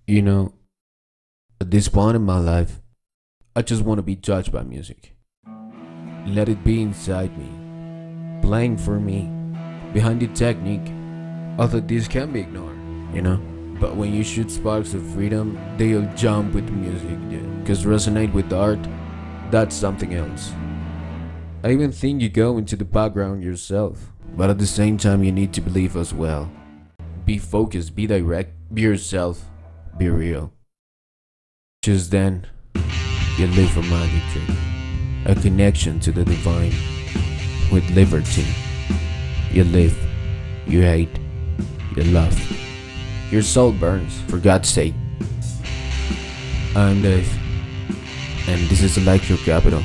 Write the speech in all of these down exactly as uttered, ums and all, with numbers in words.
You know, at this point in my life, I just want to be judged by music. Let it be inside me, playing for me, behind the technique. Although this can be ignored, you know? But when you shoot sparks of freedom, they'll jump with the music, dude. Cause resonate with art, that's something else. I even think you go into the background yourself. But at the same time, you need to believe as well. Be focused, be direct, be yourself, be real. Just then, you live a magic trick, a connection to the divine. With liberty, you live, you hate, you love. Your soul burns, for God's sake. I'm Dave, and this is Electro Capital.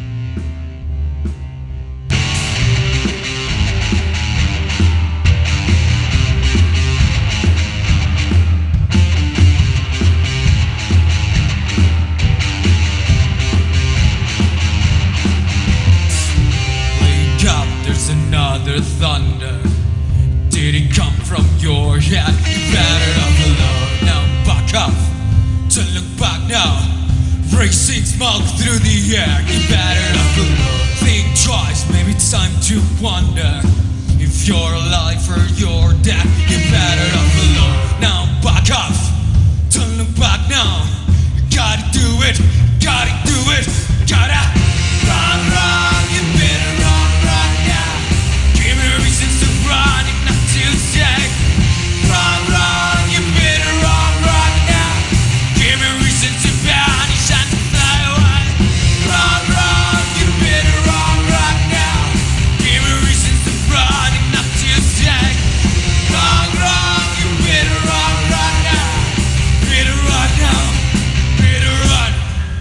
There's another thunder. Did it come from your head? You better not alone. Now back up to look back now. Racing smoke through the air. You better not alone. Think twice, maybe it's time to wonder if you're alive or you're dead. You better not alone. Now back up to look back now. You gotta do it, gotta do it, gotta run, run. You better run, run now. Give me reasons to run, if not to say run, run, you better run, run now. Give me reasons to vanish and to fly away. Run, run, you better run, run now. Give me reasons to run, if not to say run, run, you better run, run now. Better run now, better run.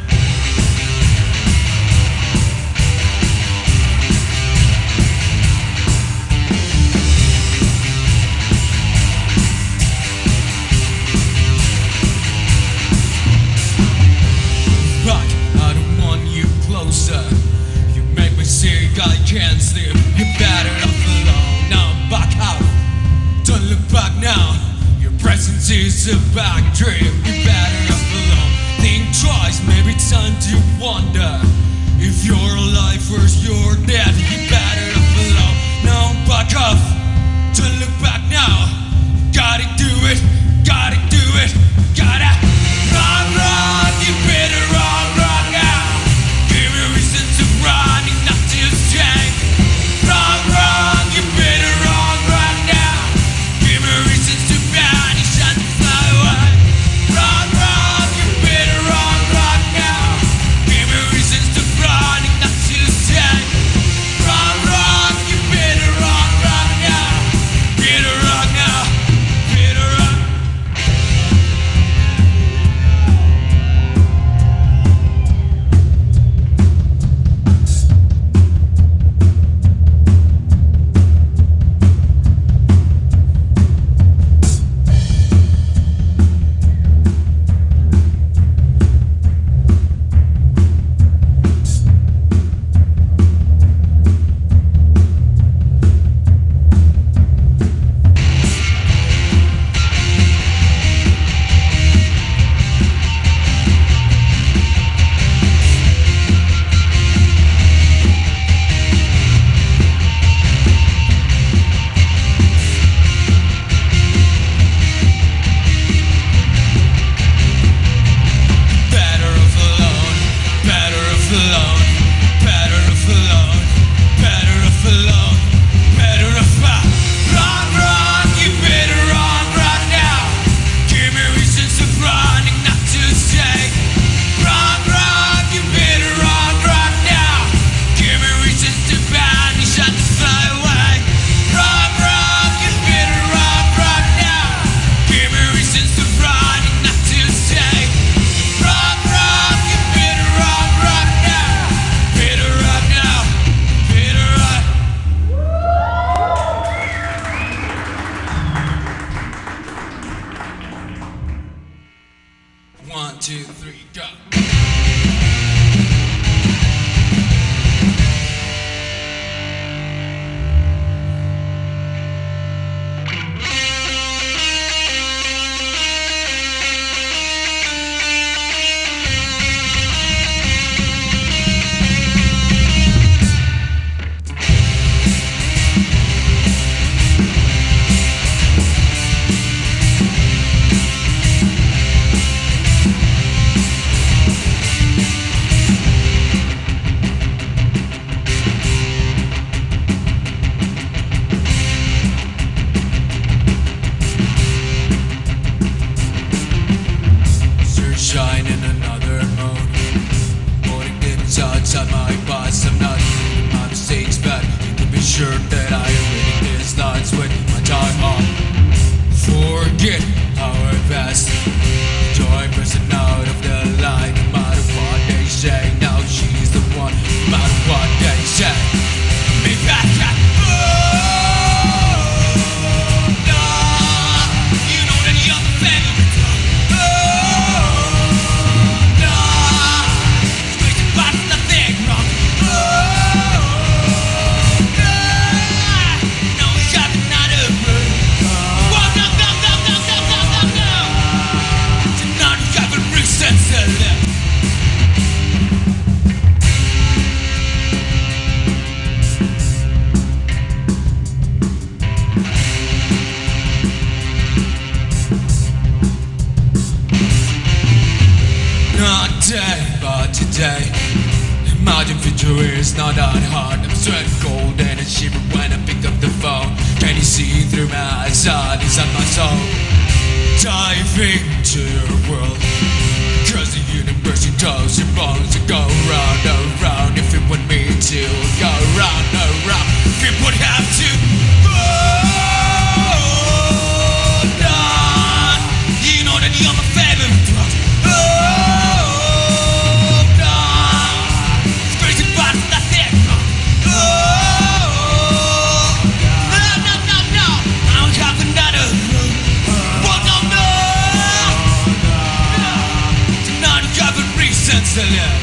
Right, I don't want you closer. You make me sick, I can't sleep. You better not alone. Now back up, don't look back now. Your presence is a bad dream. You better not alone. Think twice, maybe it's time to wonder if you're alive or you're dead. You better not alone. Now back up, don't look back now. Gotta do it, gotta do it, gotta run, run. You better run, run now. Give me reason to run, if not to stay. Run, run. You better run, run now. Give me reasons to vanish and fly away. Run, run. You better run, run now. Give me reasons to run, if not to stay. Run, run. You better run, run now. Better run now. Better run. Better off alone, better off alone, better off alone, better off alone, better off alone. Run, run, you better run, run now. Give me reasons to run, and not to stay. Run, run, you better run, run now. Give me reasons to vanish and to fly away. Run, run, you better run, run now. Give me reasons to run, and not to stay. Run, run, you better run, run now. Better run now, better run. One, two, three, go. today. Imagine future is not that hard. I'm sweating cold and I shiver when I pick up the phone. Can you see through my eyes, out inside my soul? Diving into your world, cause the universe controls your bones. To go round and round if you want me to. Go round and round if you would have to. Hold on, you know that you're my favorite drug. Hold on, it's crazy but that's it. Oh, no, no, no, no, I don't have another. Oh, no, no, no. Tonight you have a reason to live.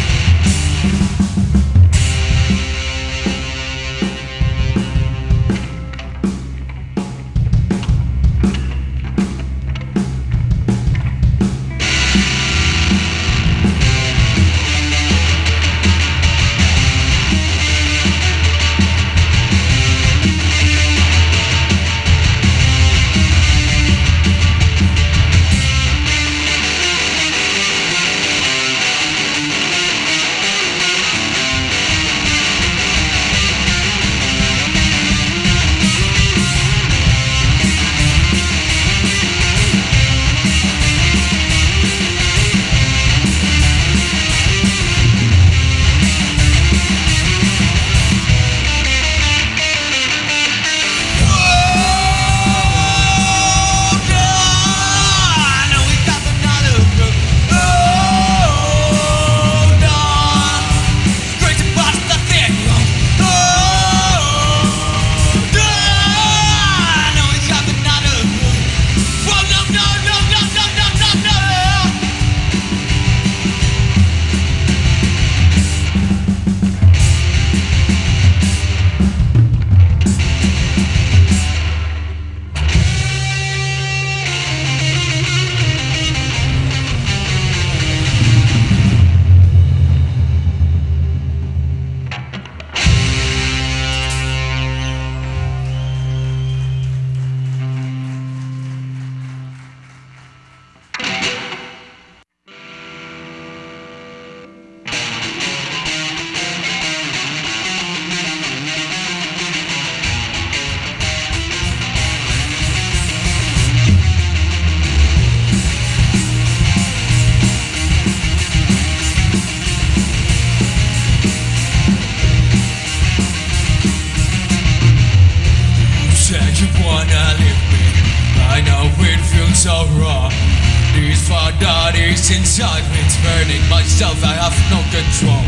So wrong. These far bodies inside me, it's burning myself, I have no control.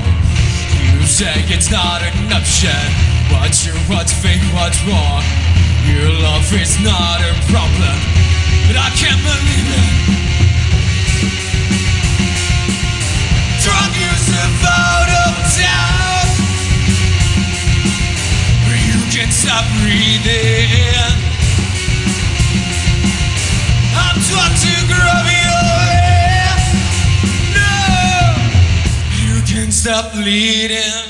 You say it's not an option. What's true, what's fake, what's wrong? Your love is not a problem, but I can't believe it. Drug yourself out of town, where you can stop breathing. I'm trying to grab your hand. No, you can stop bleeding.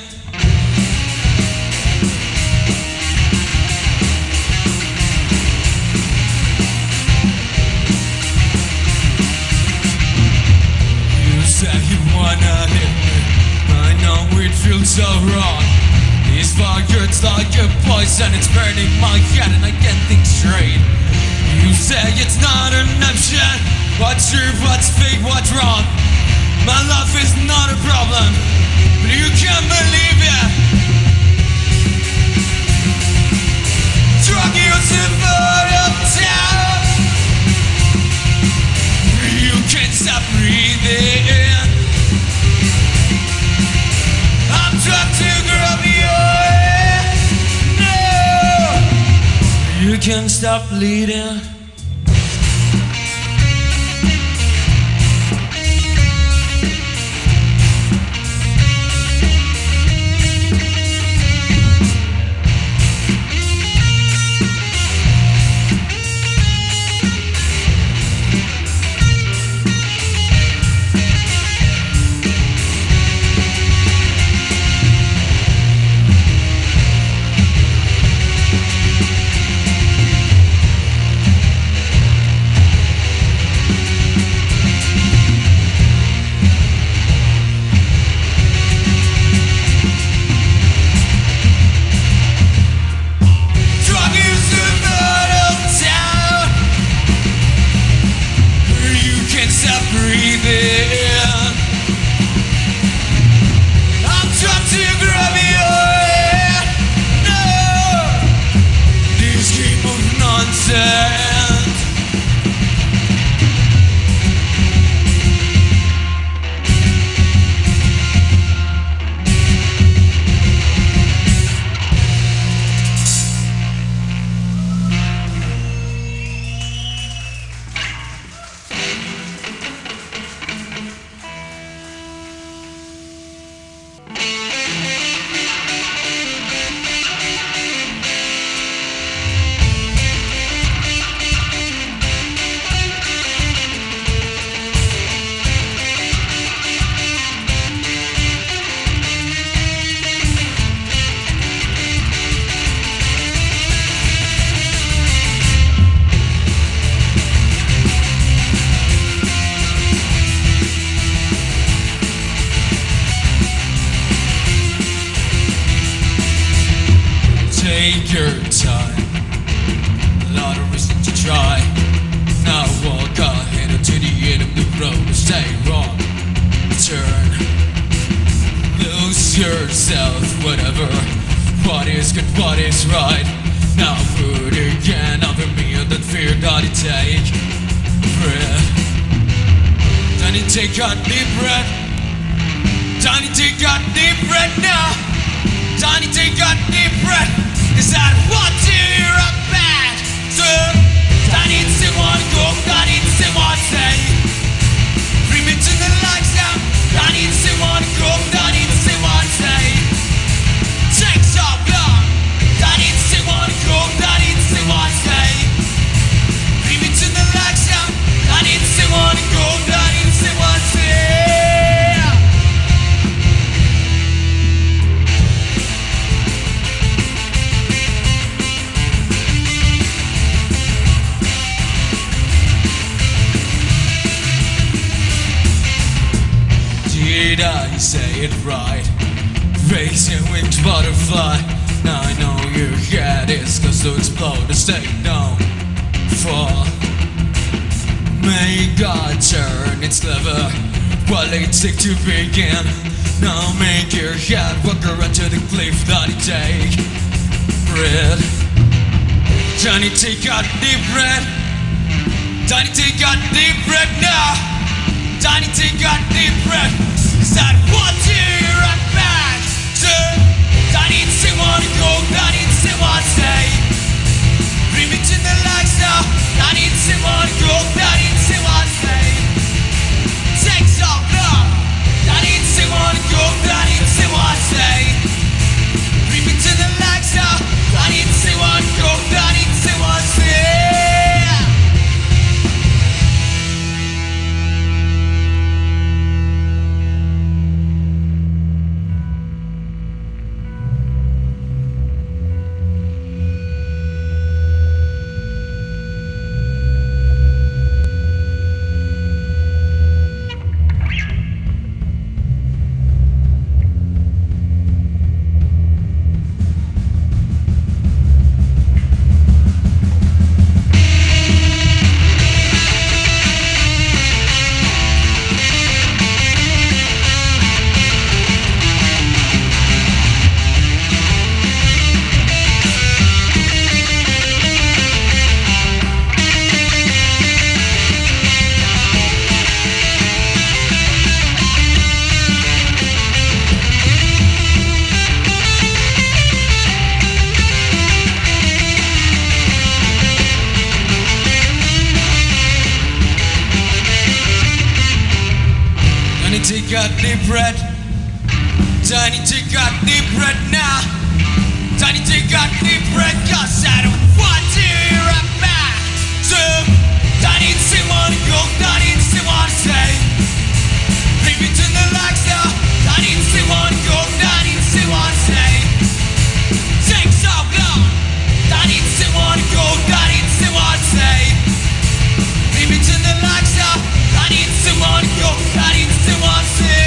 You say you wanna hit me, I know it feels so wrong. These words like a poison, it's burning my head and I can't think straight. You say it's not an option. What's true, what's fake, what's wrong? My love is not a problem, but you can't believe it. Drug yourself out of town, you can't stop breathing. I'm trying to grab your hand. No, you can't stop bleeding. nothing. I'm trying to grab your hand. No, this game of nonsense. Take your time, a lot of reason to try. Now walk ahead to the end of the road. Stay wrong, turn, lose yourself, whatever. What is good, what is right. Now put again over me and that fear that it take breath. Don't you take a deep breath. Don't you take a deep breath now. Don't you take a deep breath. Is that what you're back to? I need someone go, I need someone say. Bring me to the lights now. I need someone go, I need someone say. Take so long. I need someone go, I need someone say. Bring me to the lights now. I need someone go, I need someone say. Did I say it right? Raise your wings, butterfly. Now I know your head is close to explode. To stay down, fall. May God turn its lever while it's sick to begin. Now make your head walk around to the cliff that it take. Breath. Johnny, take a deep breath. Johnny, take a deep breath now. Johnny, take a deep breath. Is that what you're back to? I need someone to go, I need someone to stay. Bring me to the lights now. I need someone to go, I need someone to stay. Take so long. I need someone to go, I need someone to stay. Bring me to the lights now. I need someone to go, I need someone to stay. Take a deep breath. Tiny, take a deep breath now. Tiny, take a deep breath. Cause I don't want to hear a back. So, I need someone to go. I need someone to say. Bring me to the lights now. I need someone to go. I need someone to say. Take so long. I need someone to go. I need someone to say. Bring me to the lights now. I need someone to go. I need someone to say.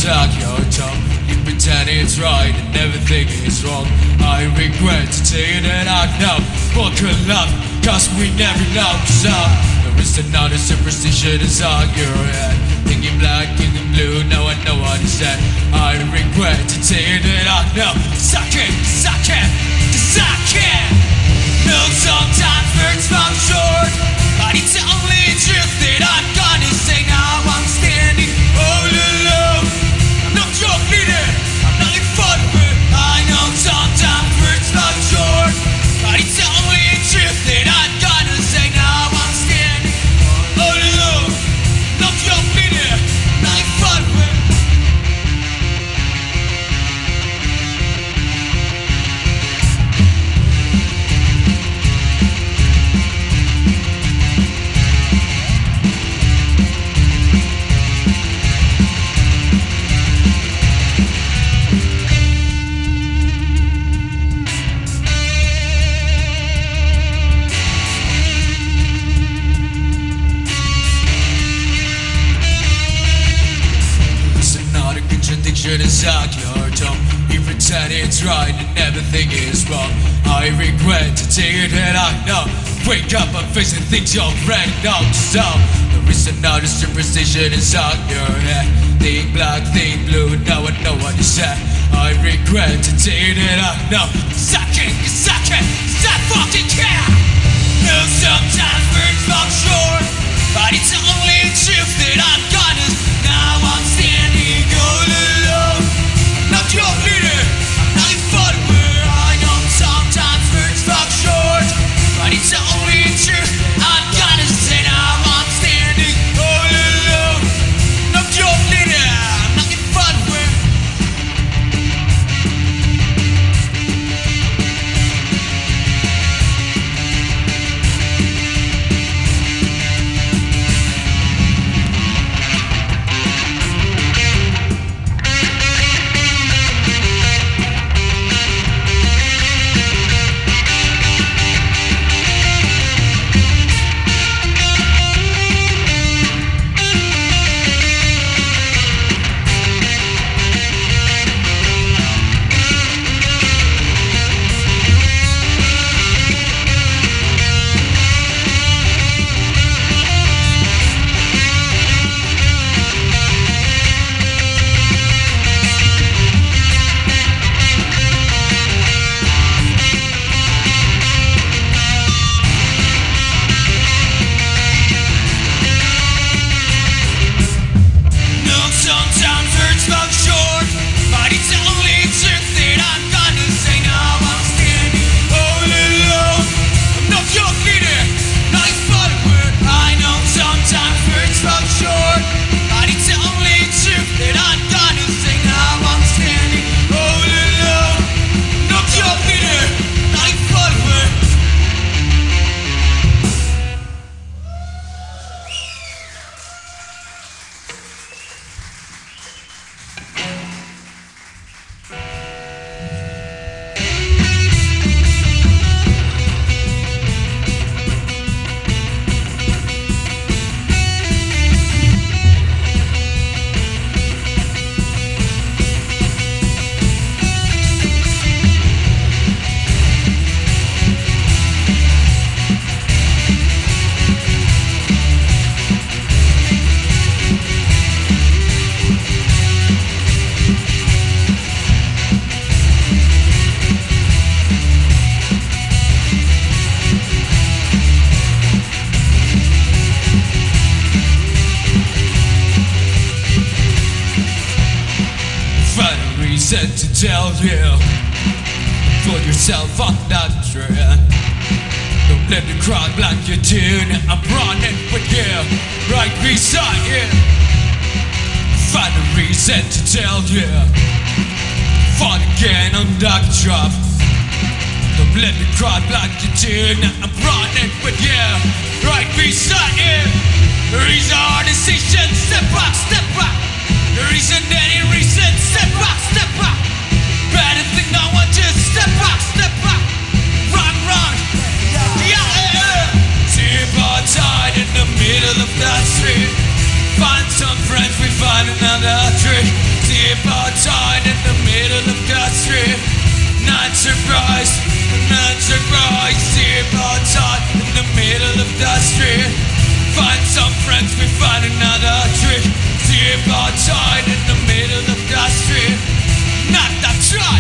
suck your tongue. You pretend it's right and everything is wrong. I regret to tell you that I know what could love, cause we never know. So there is another superstition inside your head, thinking black, thinking blue, now I know what he said. I regret to tell you that I know. Suck it, suck it, suck it. No, sometimes words fall short, but it's the only truth that I'm gonna say. Now I'm standing all alone. I'm not your leader, I'm not your follower. I know sometimes words fall short, but it's the only truth that I'm gonna say. Now I'm standing all alone. I'm not your leader, I'm not your follower. Suck your tongue. You pretend it's right and everything is wrong. I regret to tell you that I know. Wake up and face the things you already know. So there is another superstition inside your head. Think black, think blue, now I know what you said. I regret to tell you that I know. Suck it, suck it, suck fucking care. No, sometimes words fall short, but it's the only truth that I'm gonna. Now I'm standing all alone. Not your leader, I'm not your follower. I know sometimes words fall short, but it's the only truth I'm gonna say. Now I'm standing all alone. Not your leader, I'm not your follower. Said to tell you, put yourself on that train. Don't let the crowd block your tune. I'm running with you, right beside you. Find a reason to tell you, fight again on that drop. Don't let the crowd block your tune. I'm running with you, right beside you. There is a decision, step back, step back. There isn't any reason, step back, step back. Better think no one, just step back, step back. Run, run, yeah, yeah, yeah. Two-part-tied in the middle of that street. Find some friends, we find another tree. See surprised, not surprised. See him outside in the middle of the street. Find some friends, we find another trick. See him outside in the middle of the street. Not that try.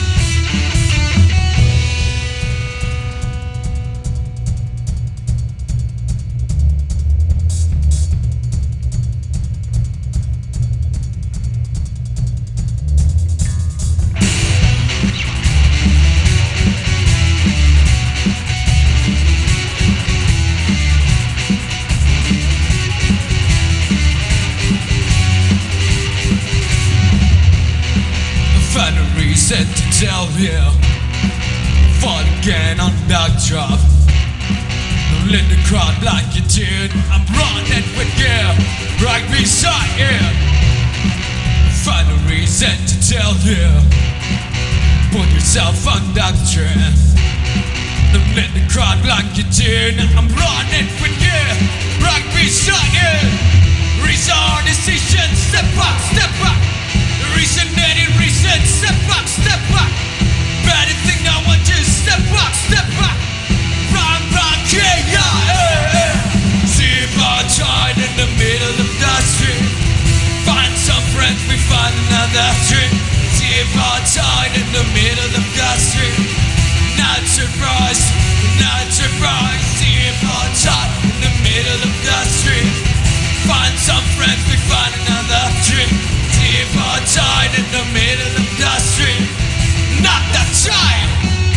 Said to tell you, fall again on backdrop. Don't let the crowd like you did. I'm running with you, right beside you. Find a reason to tell you, put yourself on doctrine. Don't let the crowd like you did. I'm running with you, right beside you. Reason our decision, step back, step back. Reason any reason, step back, step back. Bad thing I want you, step back, step back. Wrong, wrong, yeah, yeah, eh, eh. See if outside in the middle of the street. Find some friends, we find another street. See if outside in the middle of the street. Not surprised, not surprised. See if outside in the middle of the street. Find some friends, we find another street. If outside in the middle of the street, not that time.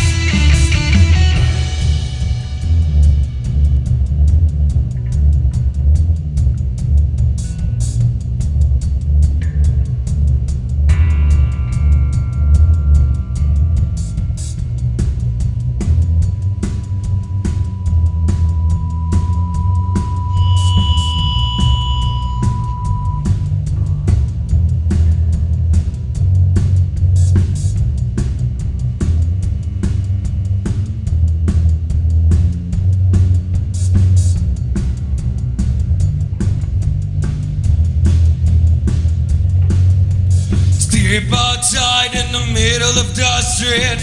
Step outside in the middle of the street.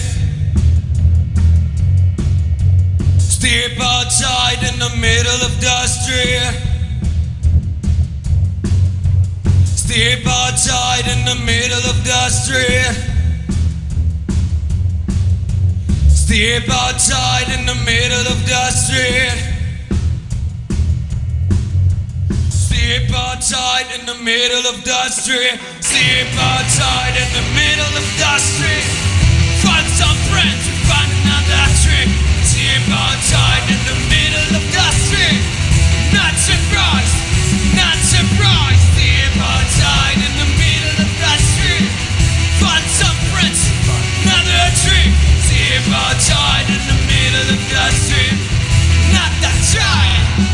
Step outside in the middle of the street. Step outside in the middle of the street. Step outside in the middle of the street. Step outside in the middle of the street. Step outside in the middle of the street. Find some friends, find another trick. Step outside in the middle of the street. Not surprised, not surprised. Step outside in the middle of the street. Find some friends, another trick. Step outside in the middle of the street. Not that time.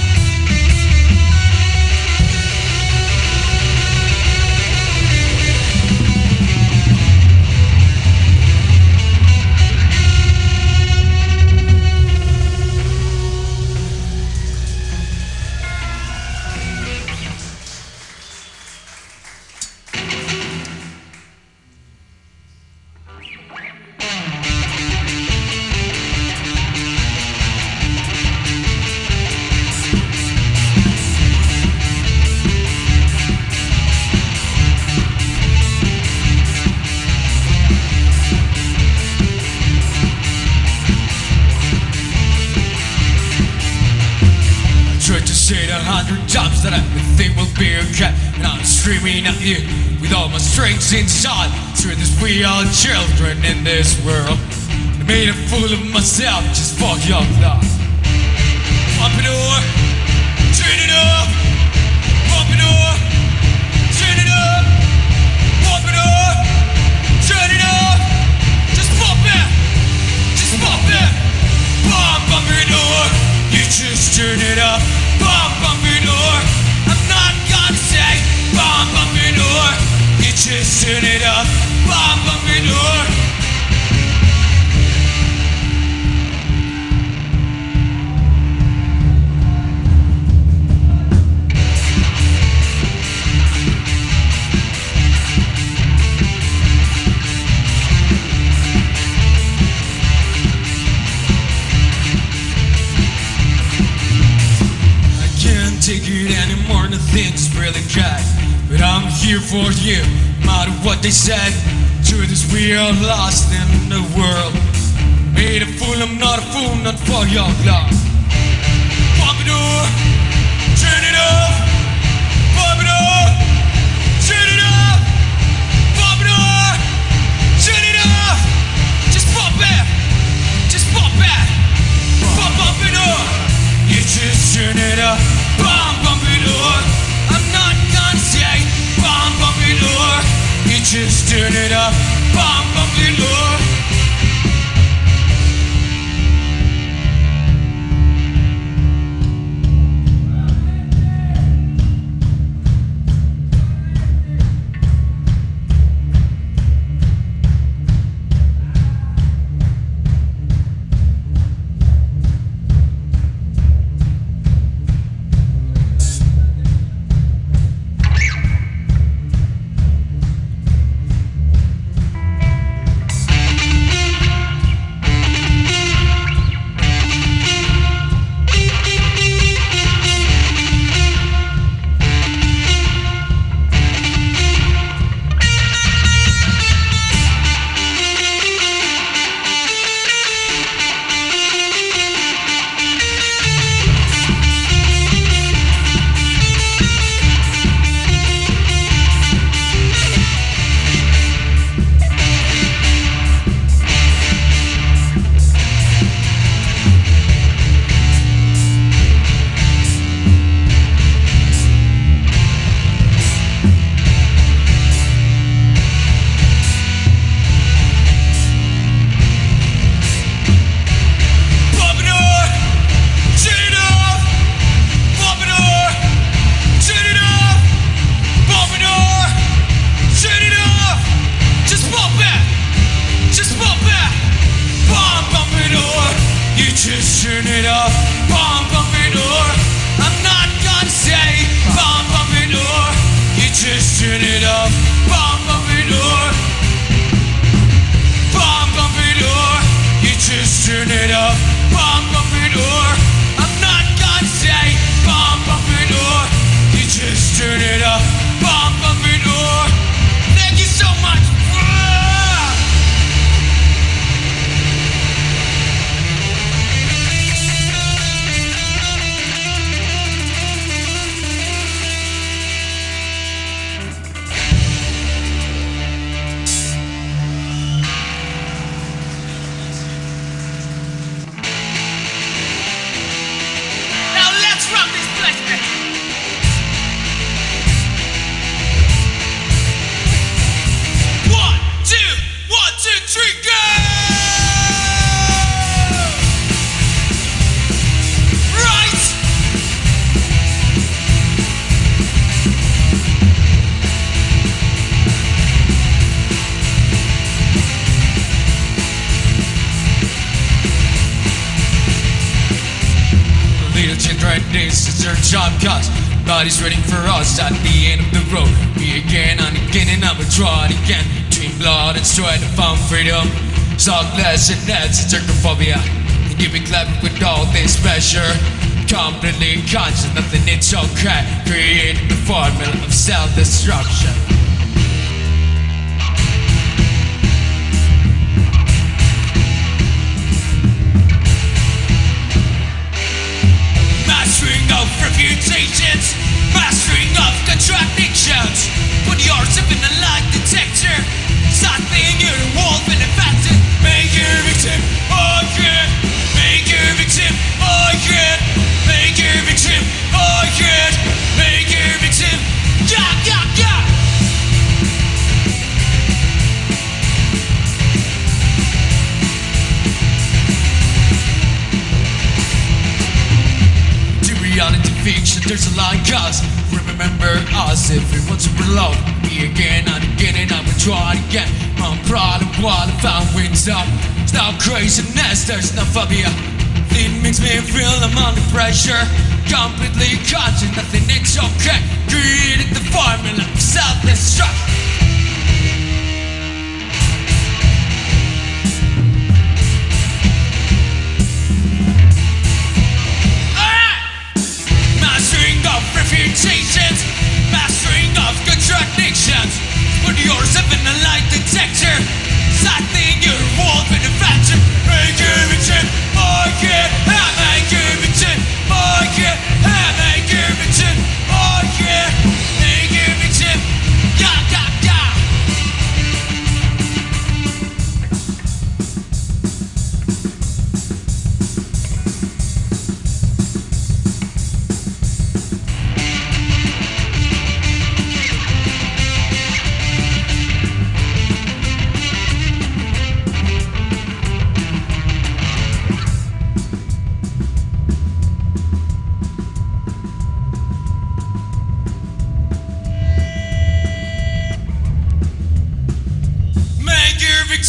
A hundred times that everything will be okay, and I'm screaming at you with all my strength inside. Through this, we are children in this world. I made a fool of myself just for your love. Pump it up, turn it up. Pump it up, turn it up. Pump it up, turn it up. Just pump it, just pump it. Pump, pump it up. You just turn it up. Bump, bump it door. I'm not gonna say bump, bump it door. You just turn it up. Bump, bump it door. things really got. But I'm here for you, no matter what they said. Truth is we are lost in the world. Made a fool, I'm not a fool, not for your love. Pump it up, turn it up. Pump it up, turn it up. Pump it up, turn it up. Just pump it, just pump it. Pump, pump it up. You just turn it up. Pump, pump it up. I'm not gonna say pump, pump it up. You just turn it up. Pump, pump it up. Just turn it up, bum bum it or I'm not gonna say bum bum it or you just turn it up, bum bum it or bum bum it or you just turn it up, bum bum it or I'm not gonna say bum bum it or you just turn it up, bum bum it or thank you so much. This is our job cause body's waiting for us at the end of the road. Me again and again and I will try it again. Between blood and sweat I found freedom. Sockless and that's Turcophobia. And you be clever with all this pressure. Completely conscious, nothing it's okay. Creating the formula of self-destruction. Mastering of reputations, mastering of contradictions. Put yourself in a lie detector. Start playing your wolf in a pattern. Make your victim, oh yeah. Make your victim, oh yeah. Make your victim, oh yeah. Make your victim, yeah, yeah, yeah. Reality fiction, there's a line cause remember us if we want to below. Me again and again and I will try it again. I'm proud of what I found wins up. It's not craziness, there's no phobia. It makes me feel I'm under pressure. Completely conscious, nothing it's okay. Created the formula of self-destruction. Reputations,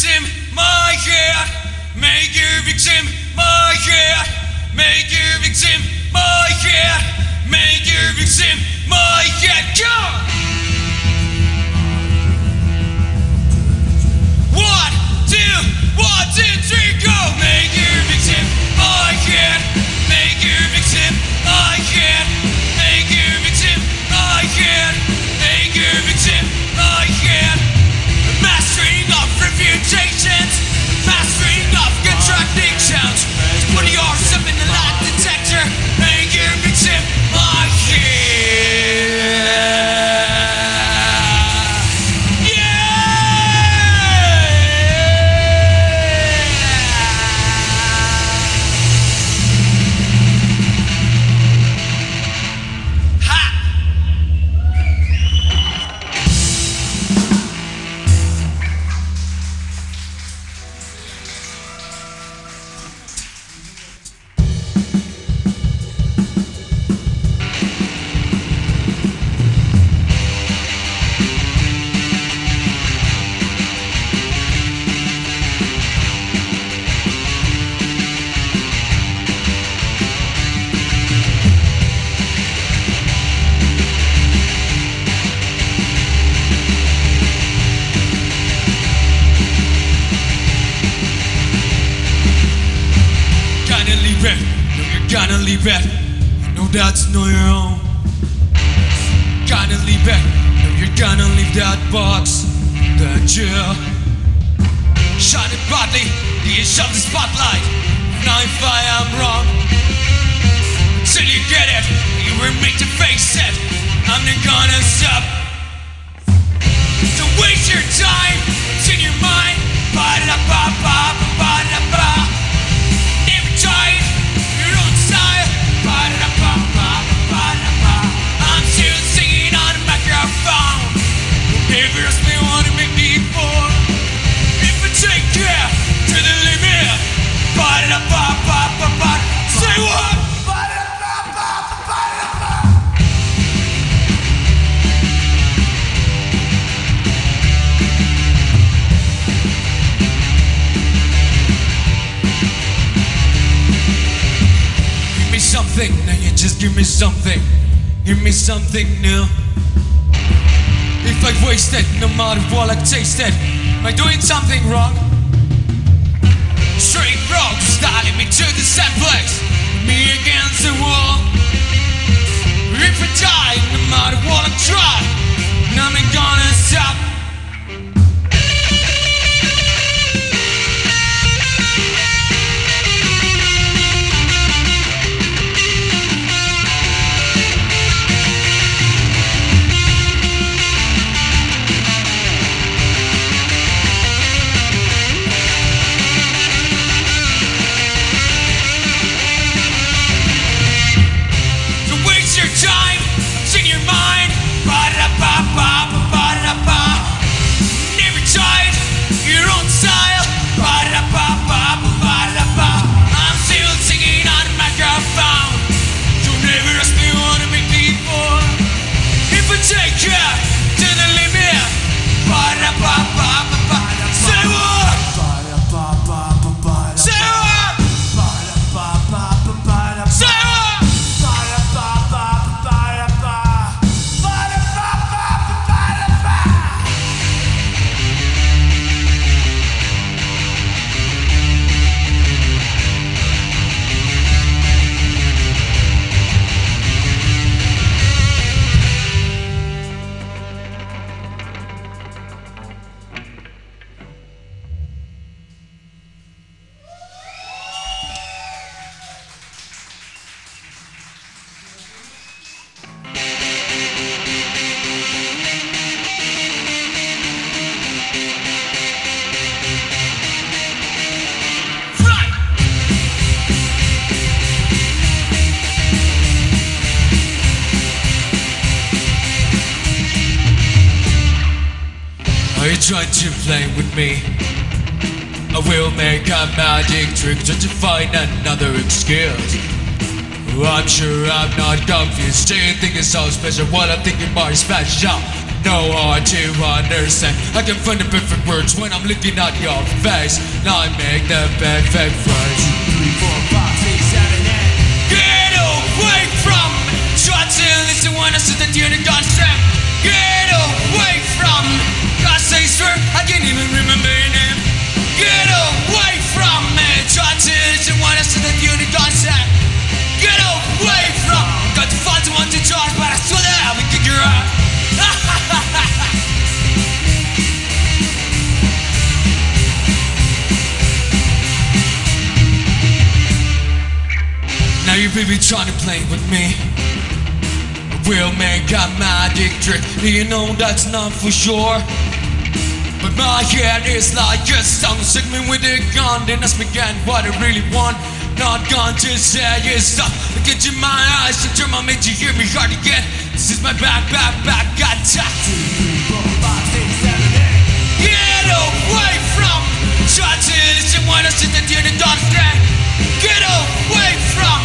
victim my head. Make your victim my head. Make your victim my head. Make your victim my head. Go! One, two, one, two, three, go! Make your victim my head. Make your victim my head. Make your victim my head. Make your victim my head. Mastering of refutations, mastering of contradictions. Put yours up in the lie detector. Make your victim my head. Gotta leave it, no that's not your own. Gotta leave it, no you're gonna leave that box, that jail. Shining brightly, the edge of the spotlight. Now if I am wrong, till you get it, you were made to face it. I'm not gonna stop. Don't waste your time, it's in your mind. Ba-da-ba-ba, ba-da-ba. Never tried your own style. Ba-da-ba-ba-ba-da-ba. I'm still singing on the microphone. Never asked me what to make me for. If I take care to the limit. Ba-da-ba-ba-ba-ba. Say what? Ba-da-ba-ba-ba-ba-ba. Give me something, now you just give me something. Give me something new. If I've wasted, no matter what I've tasted, am I doing something wrong? Straight road, starting me to the same place. Me against the wall. If I die, no matter what I try, I'm not gonna stop. Time, it's in your mind. Ba-da-ba-ba-ba-ba-da-ba. Never tried your own style. Ba-da-ba-ba-ba-ba-da-ba. I'm still singing on the microphone. Don't ever ask me what to make me for. If I take you to the limit. Ba-da-ba-ba-ba-ba. Say what? Ba-da-ba-ba-ba-ba-da-ba. Say what? Ba-da-ba-ba-ba-ba-da-ba. Say what? Are you trying to play with me? I will make a magic trick just to find another excuse. I'm sure I'm not confused. Do you think it's so special? What I'm thinking more special. know hard to understand. I can find the perfect words when I'm looking at your face. Now I make the perfect phrase. Three, four, five, six, seven, eight. Get away from me. Try to listen when I say that you're the goddamn. Get away from me. I say swear, I can't even remember your name. Get away from me. Try to listen when I say that you're the goddamn. Get away from me. Got to find someone to charge, but I swear that I will kick your ass. Now you baby trying to play with me. We'll make a magic trick. You know that's not for sure. But my head is like a song. Sick me with a gun, then ask me again what I really want. Not going to say it's stuff. Look into my eyes and turn my mate to hear me hard again. This is my back, back, back, got time. Two, three, four, five, six, seven, eight. Get away from. Try to listen when I sit at the end of the day. Get away from.